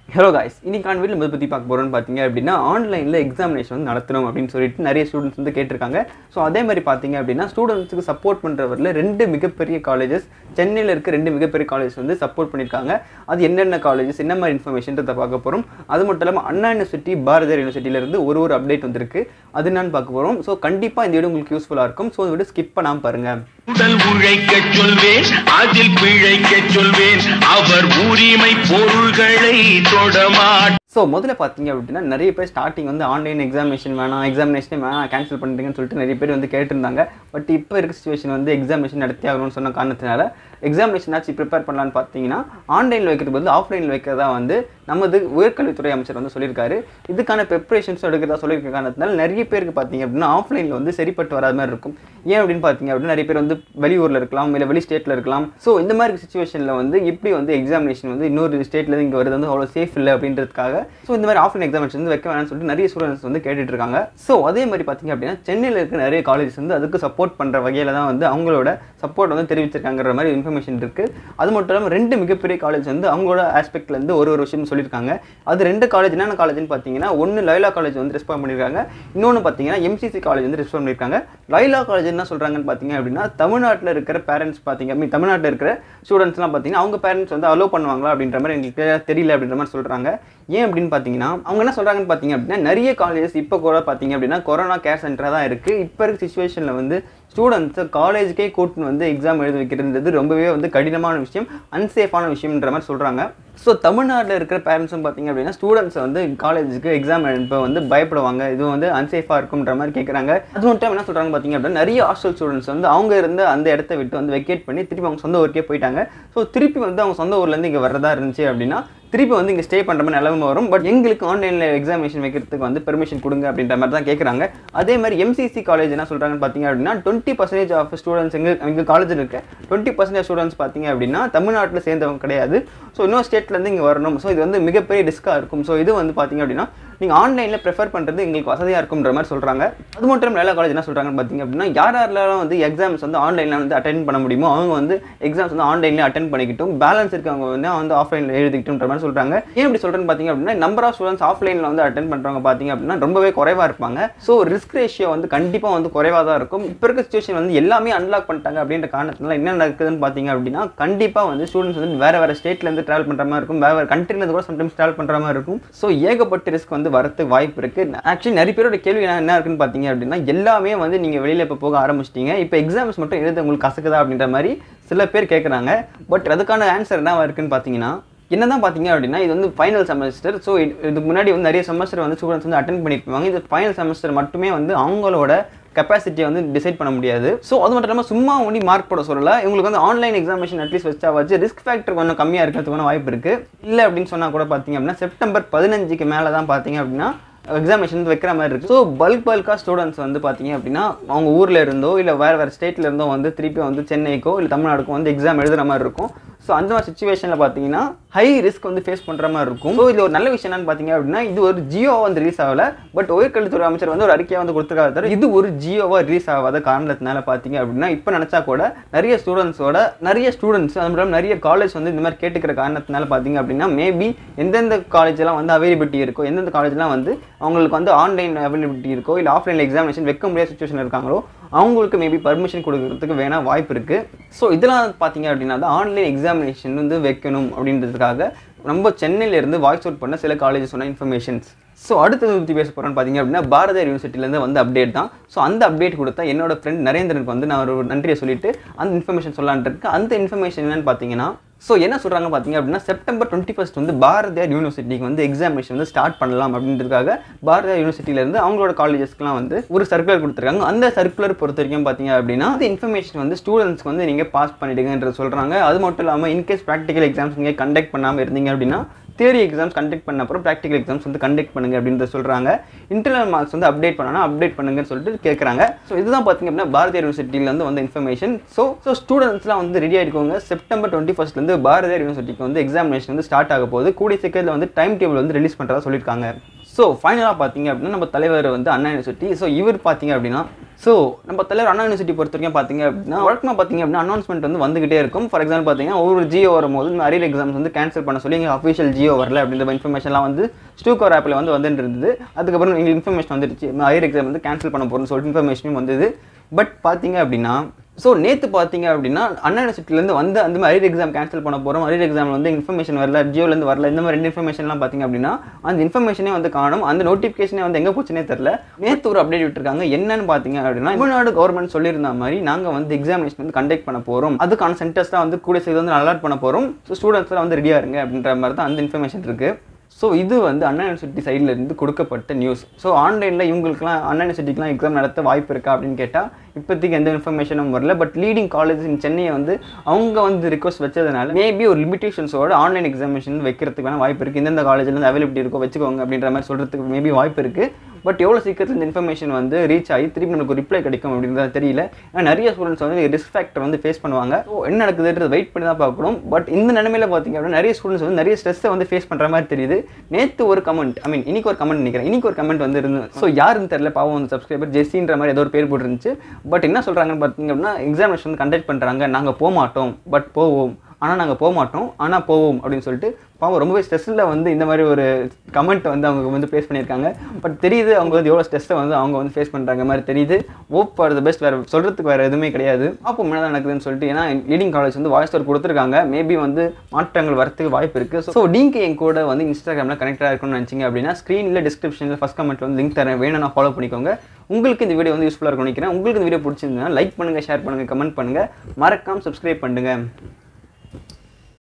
Hello guys, இன்னைக்கான வீடியோல நம்ம பத்தி பார்க்க போறோம்னு பாத்தீங்க அப்படினா ஆன்லைன்ல எக்ஸாமினேஷன் வந்து நடத்தணும் அப்படினு சொல்லிட்டு நிறைய ஸ்டூடண்ட்ஸ் வந்து கேட்டிருக்காங்க. சோ அதே மாதிரி பாத்தீங்க அப்படினா ஸ்டூடண்ட்ஸ்க்கு சப்போர்ட் பண்றவர்ல ரெண்டு மிகப்பெரிய காலேजेस சென்னையில இருக்க ரெண்டு மிகப்பெரிய காலேजेस வந்து சப்போர்ட் பண்ணிருக்காங்க. அது என்னென்ன காலேजेस என்ன மாதிரி இன்ஃபர்மேஷன்ன்றத பார்க்க போறோம். அது மட்டும் இல்லாம அண்ணா யுனிவர்சிட்டி பாரதியார் யுனிவர்சிட்டில இருந்து ஒரு அப்டேட் வந்திருக்கு. அது என்னன்னு பார்க்க போறோம். சோ கண்டிப்பா இந்த வீடியோ உங்களுக்கு யூஸ்ஃபுல்லா இருக்கும். சோ இந்த வீடியோ ஸ்கிப் பண்ணாம பாருங்க. உடல் உழைக்க சொல்வேன் அதில் பிழைக்க சொல்வேன் அவர் உரிமை பொருள்களை தொடமாட். சோ முதல்ல பாத்தீங்க அப்படினா நிறைய பேர் ஸ்டார்டிங் வந்து ஆன்லைன் எக்ஸாமினேஷன் வேணாம் கேன்சல் பண்ணிட்டீங்கன்னு சொல்லிட்டு நிறைய பேர் வந்து கேட்டிருந்தாங்க. பட் இப்போ இருக்க சிச்சுவேஷன் வந்து எக்ஸாமினேஷன் நடத்தி ஆகணும்னு சொன்ன காரணத்தினால எக்ஸாமினேஷன் ஆச்சு ப்ரிப்பேர் பண்ணலான்னு பார்த்தீங்கன்னா ஆன்லைனில் வைக்கிறது பதில் ஆஃப்லைனில் வைக்கிறதா வந்து நமது உயர்கல்வித்துறை அமைச்சர் வந்து சொல்லியிருக்காரு. இதுக்கான ப்ரிப்பரேஷன்ஸ் எடுக்கிறதா சொல்லியிருக்க காரணத்தினால நிறைய பேருக்கு பார்த்தீங்க அப்படின்னா ஆஃப்லைனில் வந்து சரிப்பட்டு வராத மாதிரி இருக்கும். ஏன் அப்படின்னு பார்த்தீங்க அப்படின்னா நிறைய பேர் வந்து வெளியூரில் இருக்கலாம், இல்லை வெளி ஸ்டேட்டில் இருக்கலாம். ஸோ இந்த மாதிரி சுச்சுவேஷனில் வந்து எப்படி வந்து எக்ஸாமினேஷன் வந்து இன்னொரு ஸ்டேட்லேருந்து இங்கே வருது வந்து அவ்வளோ சேஃப் இல்லை அப்படின்றதுக்காக ஸோ இந்த மாதிரி ஆஃப்லைன் எக்ஸாமினேஷன் வந்து வைக்க வேணாம்னு சொல்லிட்டு நிறைய ஸ்டூடெண்ட்ஸ் வந்து கேட்டுட்டு இருக்காங்க. ஸோ அதே மாதிரி பார்த்தீங்க அப்படின்னா சென்னையில் இருக்க நிறைய காலேஜஸ் வந்து அதுக்கு சப்போர்ட் பண்ணுற வகையில் தான் வந்து அவங்களோட சப்போர்ட் வந்து தெரிவிச்சிருக்காங்கிற மாதிரி இன்ஃபர்மேஷன் இருக்குது. அது மட்டும் இல்லாமல் ரெண்டு மிகப்பெரிய காலேஜ் வந்து அவங்களோட ஆஸ்பெக்ட்லேருந்து ஒரு விஷயம் சொல்லியிருக்காங்க. அது ரெண்டு காலேஜ் என்னென்ன காலேஜ்னு பார்த்தீங்கன்னா ஒன்று லைலா காலேஜ் வந்து ரெஸ்பாண்ட் பண்ணியிருக்காங்க, இன்னொன்று பார்த்தீங்கன்னா எம்சிசி காலேஜ் வந்து ரெஸ்பாண்ட் பண்ணியிருக்காங்க. லைலா காலேஜ் என்ன சொல்கிறாங்கன்னு பார்த்தீங்க அப்படின்னா தமிழ்நாட்டில் இருக்கிற பேரண்ட்ஸ் பார்த்தீங்க தமிழ்நாட்டில் இருக்கிற ஸ்டூடெண்ட்ஸ்லாம் பார்த்தீங்கன்னா அவங்க பேரண்ட்ஸ் வந்து அலோவ் பண்ணுவாங்களா அப்படின்ற மாதிரி எங்களுக்கு தெரியல அப்படின்ற மாதிரி சொல்கிறாங்க. ஏன் அப்படின்னு பார்த்தீங்கன்னா அவங்க என்ன சொல்கிறாங்கன்னு பார்த்தீங்க அப்படின்னா நிறைய காலேஜஸ் இப்போ கூட பார்த்தீங்க அப்படின்னா கொரோனா கேர் சென்டராக தான் இருக்குது. இப்போ இருக்க சிச்சுவேஷனில் வந்து ஸ்டூடெண்ட்ஸை காலேஜுக்கே கூட்டின்னு வந்து எக்ஸாம் எழுத வைக்கிறது ரொம்பவே வந்து கடினமான விஷயம், அன்சேஃபான விஷயம்ன்ற மாதிரி சொல்கிறாங்க. ஸோ தமிழ்நாட்டில் இருக்கிற பேரண்ட்ஸும் பார்த்தீங்க அப்படின்னா ஸ்டூடெண்ட்ஸை வந்து காலேஜுக்கு எக்ஸாம் எழுப்ப வந்து பயப்படுவாங்க, இது வந்து அன்சேஃபாக இருக்கும்ன்ற மாதிரி கேட்குறாங்க. அது மட்டும் என்ன சொல்கிறாங்க பார்த்தீங்க அப்படின்னா நிறைய ஹாஸ்டல் ஸ்டூடெண்ட்ஸ் வந்து அவங்க இருந்த அந்த இடத்த விட்டு வந்து வெக்கேட் பண்ணி திருப்பி அவங்க சொந்த ஊருக்கே போயிட்டாங்க. ஸோ திருப்பி வந்து அவங்க சொந்த ஊர்லேருந்து இங்கே வரதா இருந்துச்சு அப்படின்னா திருப்பி வந்து இங்கே ஸ்டே பண்ணுற மாதிரி நிலமை வரும். பட் எங்களுக்கு ஆன்லைனில் எக்ஸாமினேஷன் வைக்கிறதுக்கு வந்து பெர்மிஷன் கொடுங்க அப்படின்ற மாதிரி தான் கேட்குறாங்க. அதே மாதிரி எம்சிசி காலேஜ் என்ன சொல்கிறாங்கன்னு பார்த்தீங்க அப்படின்னா 20% ஆஃப் ஸ்டூடெண்ட்ஸ் எங்கள் காலேஜில் இருக்க 20% ஸ்டூடெண்ட்ஸ் பார்த்தீங்க அப்படின்னா தமிழ்நாட்டில் சேர்ந்தவங்க கிடையாது. ஸோ இன்னொரு ஸ்டேட்லேருந்து இங்கே வரணும். ஸோ இது வந்து மிகப்பெரிய ரிஸ்க்காக இருக்கும். ஸோ இது வந்து பார்த்தீங்க அப்படின்னா நீங்கள் ஆன்லைனில் ப்ரிஃபர் பண்ணுறது எங்களுக்கு வசதியாக இருக்கும்ன்ற மாதிரி சொல்கிறாங்க. அது மட்டும் இல்லாமல் லைலா காலேஜ் என்ன சொல்கிறாங்கன்னு பார்த்தீங்க அப்படின்னா யாரெல்லாம் வந்து எக்ஸாம்ஸ் வந்து ஆன்லைனில் வந்து அட்டென்ட் பண்ண முடியுமோ அவங்க வந்து எக்ஸாம்ஸ் வந்து ஆன்லைனில் அட்டென்ட் பண்ணிக்கிட்டும், பேலன்ஸ் இருக்கவங்க வந்து ஆஃப்லைனில் எழுதிக்கிட்டுன்ற மாதிரி சொல்கிறாங்க. ஏன் இப்படி சொல்கிறேன்னு பார்த்தீங்க அப்படின்னா நம்பர் ஆஃப் ஸ்டூடெண்ட்ஸ் ஆஃப்லைனில் வந்து அட்டென்ட் பண்ணுறவங்க பார்த்தீங்க அப்படின்னா ரொம்பவே குறைவாக இருப்பாங்க. ஸோ ரிஸ்க் ரேஷியோ வந்து கண்டிப்பாக வந்து குறைவாக தான் இருக்கும். இப்போ இருக்க சிச்சுவேஷன் வந்து எல்லாமே அன்லாக் பண்ணிட்டாங்க அப்படின்ற காரணத்தினால என்ன நடக்குதுன்னு பார்த்தீங்க அப்படின்னா கண்டிப்பாக வந்து ஸ்டூடெண்ட்ஸ் வந்து வேறு ஸ்டேட்லேருந்து ட்ராவல் பண்ணுற மாதிரி இருக்கும், வேறு கண்ட்ரிலேருந்து கூட சம்டைம்ஸ் ட்ராவல் பண்ணுற மாதிரி இருக்கும். ஸோ ஏகப்பட்ட ரிஸ்க் வந்து வரதுக்கு வாய்ப்பு இருக்குது. ஆக்சுவலி நிறைய பேரோட கேள்வி என்ன இருக்குன்னு பார்த்தீங்க அப்படின்னா எல்லாமே வந்து நீங்கள் வெளியில் இப்போ போக ஆரம்பிச்சிட்டீங்க, இப்போ எக்ஸாம்ஸ் மட்டும் எழுத உங்களுக்கு கசக்குதா அப்படின்ற மாதிரி சில பேர் கேட்குறாங்க. பட் அதுக்கான ஆன்சர் என்னவா இருக்குன்னு பார்த்தீங்கன்னா என்னதான் பார்த்தீங்க அப்படின்னா இது வந்து ஃபைனல் செமஸ்டர். ஸோ இதுக்கு முன்னாடி வந்து நிறைய செமஸ்டர் வந்து ஸ்டூடெண்ட்ஸ் வந்து அட்டென்ட் பண்ணியிருப்பாங்க. இது ஃபைனல் செமஸ்டர் மட்டுமே வந்து அவங்களோட கெப்பாசிட்டியை வந்து டிசைட் பண்ண முடியாது. ஸோ அது மட்டும் இல்லாமல் சும்மா ஒன்லி மார்க் போட சொல்லலை, உங்களுக்கு வந்து ஆன்லைன் எக்ஸாமினேஷன் அட்லீஸ்ட் வச்சு ரிஸ்க் ஃபேக்டர் கொஞ்சம் கம்மியாக இருக்கிறதுக்கான வாய்ப்பு இருக்குது. இல்லை அப்படின்னு சொன்னால் கூட பார்த்தீங்க அப்படின்னா செப்டம்பர் 15 மேலே தான் பார்த்தீங்க அப்படின்னா எக்ஸாமினேஷன் வந்து வைக்கிற மாதிரி இருக்குது. ஸோ பல்காக ஸ்டூடெண்ட்ஸ் வந்து பார்த்தீங்க அப்படின்னா அவங்க ஊரில் இருந்தோ இல்லை வேறு ஸ்டேட்டில் இருந்தோ வந்து திருப்பி வந்து சென்னைக்கோ இல்லை தமிழ்நாடுக்கோ வந்து எக்ஸாம் எழுதுகிற மாதிரி இருக்கும். ஸோ அந்த மாதிரி சுச்சுவேஷனில் பார்த்தீங்கன்னா ஹை ரிஸ்க் வந்து ஃபேஸ் பண்ணுற மாதிரி இருக்கும். ஸோ இது ஒரு நல்ல விஷயம் என்னன்னு பார்த்தீங்க அப்படின்னா இது ஒரு ஜியோவாக வந்து ரிலீஸ் ஆகலை, பட் உயர்கல்வித்துறை அமைச்சர் வந்து ஒரு அறிக்கையாக வந்து கொடுத்துருக்காரு தவிர இது ஒரு ஜியோவாக ரிலீஸ் ஆகாத காரணத்தினால பார்த்தீங்க அப்படின்னா இப்போ நினச்சா கூட நிறைய ஸ்டூடெண்ட்ஸ் அது மட்டும் நிறைய காலேஜ் வந்து இந்த மாதிரி கேட்டுக்கிற காரணத்தினால பார்த்தீங்க அப்படின்னா மேபி எந்தெந்த காலேஜெலாம் வந்து அவைலபிலிட்டி இருக்கோ, எந்தெந்த காலேஜ்லாம் வந்து அவங்களுக்கு வந்து ஆன்லைன் அவைலபிலிட்டி இருக்கோ இல்லை ஆஃப்லைனில் எக்ஸாமினேஷன் வைக்க முடியாத சுச்சுவேஷன் இருக்காங்களோ அவங்களுக்கு மேபி பர்மிஷன் கொடுக்கறதுக்கு வேணா வாய்ப்பு இருக்குது. ஸோ இதெல்லாம் பார்த்தீங்க அப்படின்னா தான் ஆன்லைன் எக்ஸாமினேஷன் வந்து வைக்கணும் அப்படின்றதுக்காக நம்ம சென்னையிலேருந்து வாய்ஸ் அவுட் பண்ண சில காலேஜஸ் சொன்ன இன்ஃபர்மேஷன்ஸ். ஸோ அடுத்தது பற்றி பேச போகிறேன்னு பார்த்தீங்க அப்படின்னா பாரதியார் யூனிவர்சிட்டியிலேருந்து வந்து அப்டேட் தான். ஸோ அந்த அப்டேட் கொடுத்தா என்னோட ஃப்ரெண்ட் நரேந்திரனுக்கு வந்து நான் ஒரு நன்றியை சொல்லிட்டு அந்த இன்ஃபர்மேஷன் சொல்லலான் இருக்கேன். அந்த இன்ஃபர்மேஷன் என்னன்னு பார்த்தீங்கன்னா ஸோ என்ன சொல்கிறாங்க பார்த்தீங்க அப்படின்னா செப்டம்பர் 21 வந்து பாரதியார் யூனிவர்சிட்டிக்கு வந்து எக்ஸாமினேஷன் வந்து ஸ்டார்ட் பண்ணலாம் அப்படின்றதுக்காக பாரதியார் யூனிவர்சிட்டியிலேருந்து அவங்களோட காலேஜஸ்க்குலாம் வந்து ஒரு சர்க்குலர் கொடுத்துருக்காங்க. அந்த சர்க்குலர் பொறுத்த வரைக்கும் பார்த்தீங்க அப்படின்னா அந்த இன்ஃபர்மேஷன் வந்து ஸ்டூடெண்ட்ஸ்க்கு வந்து நீங்கள் பாஸ் பண்ணிடுங்கன்றது சொல்கிறாங்க. அது மட்டும் இல்லாமல் இன்கேஸ் ப்ராக்டிக்கல் எக்ஸாம்ஸ் நீங்கள் கண்டக்ட் பண்ணாமல் இருந்தீங்க அப்படின்னா தியரி எக்ஸாம்ஸ் கண்டக்ட் பண்ண அப்புறம் ப்ராக்டிகல் எக்ஸாம்ஸ் வந்து கண்டக்ட் பண்ணுங்க அப்படின்றத சொல்கிறாங்க. இன்டர்னல் மார்க்ஸ் வந்து அப்டேட் பண்ணனா அப்டேட் பண்ணுங்கன்னு சொல்லிட்டு கேட்குறாங்க. ஸோ இதுதான் பார்த்தீங்க அப்படின்னா பாரதியார் யூனிவர்சிட்டியிலேருந்து வந்து இன்ஃபர்மேஷன். ஸோ ஸ்டூடெண்ட்ஸ்லாம் வந்து ரெடி ஆகிடுவாங்க. செப்டம்பர் 21 பாரதியார் யூனிவர்சிட்டிக்கு வந்து எக்ஸாமினேஷன் வந்து ஸ்டார்ட் ஆக போகுது. கூடிய சீக்கிரத்தில் வந்து டைம் டேபிள் வந்து ரிலீஸ் பண்ணுறதா சொல்லியிருக்காங்க. ஸோ ஃபைனலாக பார்த்தீங்க அப்படின்னா நம்ம தலைவர் வந்து அண்ணா யூனிவர்சிட்டி. ஸோ இவர் பார்த்தீங்க அப்படின்னா நம்ம தலைவர் அண்ணா யூனிவர்சிட்டி பொறுத்த வரைக்கும் பார்த்தீங்க அப்படின்னா வழக்கமாக பார்த்தீங்க அப்படின்னா அனௌன்ஸ்மெண்ட் வந்து வந்துகிட்டே இருக்கும். ஃபார் எக்ஸாம்பிள் பார்த்தீங்கன்னா ஒவ்வொரு ஜியோ வரும்போது அரியர் எக்ஸாம்ஸ் வந்து கேன்சல் பண்ண சொல்லி எங்கள் அஃபிஷியல் ஜியோ வரல அப்படின்ற இன்ஃபர்மேஷன்லாம் வந்து ஸ்டூக்கர் ஆப்பில் வந்து வந்துட்டு இருந்தது. அதுக்கப்புறம் எங்களுக்கு இன்ஃபர்மேஷன் வந்துருச்சு அரியர் எக்ஸாம் வந்து கேன்சல் பண்ண போகிறோம்னு சொல்லிட்டு இன்ஃபர்மேஷனும் வந்தது. பட் பார்த்தீங்க அப்படின்னா நேற்று பார்த்தீங்க அப்படின்னா அண்ணா யூனிவர்சிட்டிலேருந்து வந்து அந்த மாதிரி அரியர் எக்ஸாம் கேன்சல் பண்ண போகிறோம், அரியர் எக்ஸாம் வந்து இன்ஃபர்மேஷன் வரல, ஜியோலேருந்து வரல, இந்த மாதிரி 2 இன்ஃபர்மேஷன்லாம் பார்த்தீங்க அப்படின்னா அந்த இன்ஃபர்மேஷனே வந்து காணும், அந்த நோட்டிஃபிகேஷனே வந்து எங்கே போச்சுனே தெரில. நேற்று ஒரு அப்டேட் விட்டுருக்காங்க. என்னன்னு பார்த்தீங்க அப்படின்னா தமிழ்நாடு கவர்மெண்ட் சொல்லியிருந்த மாதிரி நாங்கள் வந்து எக்ஸாமினேஷன் வந்து கண்டக்ட் பண்ண போகிறோம், அதுக்கான சென்டர்ஸ்லாம் வந்து கூட செய்து வந்து அலாட் பண்ண போகிறோம், ஸோ ஸ்டூடெண்ட்ஸ்லாம் வந்து ரெடியாக இருங்க அப்படின்ற மாதிரி தான் அந்த இன்ஃபர்மேஷன் இருக்குது. ஸோ இது வந்து அண்ணா யூனிவர்சிட்டி சைட்லேருந்து கொடுக்கப்பட்ட நியூஸ். ஸோ ஆன்லைனில் இவங்களுக்குலாம் அண்ணா யூனிவர்சிட்டிக்குலாம் எக்ஸாம் நடத்த வாய்ப்பு இருக்கா அப்படின்னு கேட்டால் இப்போதைக்கு எந்த இன்ஃபர்மேஷனும் வரல. பட் லீடிங் காலேஜஸ் இன் சென்னையை வந்து அவங்க வந்து ரிக்வஸ்ட் வச்சதுனால மேபி ஒரு லிமிடேஷன்ஸோட ஆன்லைன் எக்ஸாமினேஷன் வைக்கிறதுக்கு வேணால் வாய்ப்பு இருக்குது. இந்தந்த காலேஜில் அவைலபிலிட்டி இருக்கோ வச்சுக்கோங்க அப்படின்ற மாதிரி சொல்கிறதுக்கு மேபி வாய்ப்பு இருக்குது. பட் எவ்வளோ சீக்கிரத்தில் இந்த இன்ஃபர்மேஷன் வந்து ரீச் ஆகி திருப்பி நமக்கு ரிப்ளை கிடைக்கும் அப்படின்றது தெரியல. ஏன்னா நிறைய ஸ்டூடெண்ட்ஸ் வந்து ரிஸ்க் ஃபேக்டர் வந்து ஃபேஸ் பண்ணுவாங்க. ஸோ என்ன நடக்குதுன்றது வெயிட் பண்ணி தான் பார்க்கணும். பட் இந்த நிலைமையில் பார்த்தீங்க அப்படின்னா நிறைய ஸ்டூடெண்ட்ஸ் வந்து நிறைய ஸ்ட்ரெஸ்ஸை வந்து ஃபேஸ் பண்ணுற மாதிரி தெரியுது. நேற்று ஒரு கமெண்ட் இன்னைக்கு ஒரு கமெண்ட் நினைக்கிறேன், இன்னைக்கு ஒரு கமெண்ட் வந்து இருந்து ஸோ யாருன்னு தெரியல, பாவம் வந்து சப்ஸ்கிரைபர் ஜெஸ்ஸின்ற மாதிரி ஏதோ ஒரு பேர் போட்டுருந்துச்சு. பட் என்ன சொல்கிறாங்கன்னு பார்த்தீங்க அப்படின்னா எக்ஸாமினேஷன் வந்து கண்டக்ட் பண்ணுறாங்க, நாங்கள் போக மாட்டோம் பட் போவோம், ஆனால் நாங்கள் போக மாட்டோம் ஆனால் போவோம் அப்படின்னு சொல்லிட்டு பாவம் ரொம்பவே ஸ்ட்ரெஸ்ஸில் வந்து இந்த மாதிரி ஒரு கமெண்ட் வந்து அவங்க வந்து ஃபேஸ் பண்ணியிருக்காங்க. பட் தெரியுது அவங்க வந்து எவ்வளோ ஸ்ட்ரெஸ்ஸை வந்து அவங்க வந்து ஃபேஸ் பண்ணுறாங்க மாதிரி தெரியுது. ஹோப் ஃபார் த பெஸ்ட், வேறு சொல்கிறதுக்கு வேறு எதுவுமே கிடையாது. அப்போ என்ன நடக்குதுன்னு சொல்லிட்டு, ஏன்னா லீடிங் காலேஜ் வந்து வாய்ஸ் ஓவர் கொடுத்துருக்காங்க, மேபி வந்து மாற்றங்கள் வரத்துக்கு வாய்ப்பு இருக்குது. ஸோ நீங்கள் என் கூட வந்து இன்ஸ்டாகிராமில் கனெக்டாக இருக்கணும்னு நினச்சிங்க அப்படின்னா ஸ்க்ரீனில் டிஸ்கிரிப்ஷனில் ஃபஸ்ட் கமெண்ட்டில் வந்து லிங்க் தரேன், வேணும்னா ஃபாலோ பண்ணிக்கோங்க. உங்களுக்கு இந்த வீடியோ வந்து யூஸ்ஃபுல்லாக இருக்கும்னு நினைக்கிறேன். உங்களுக்கு இந்த வீடியோ பிடிச்சிருந்தா லைக் பண்ணுங்கள், ஷேர் பண்ணுங்கள், கமெண்ட் பண்ணுங்கள், மறக்காமல் சப்ஸ்கிரைப் பண்ணுங்கள்.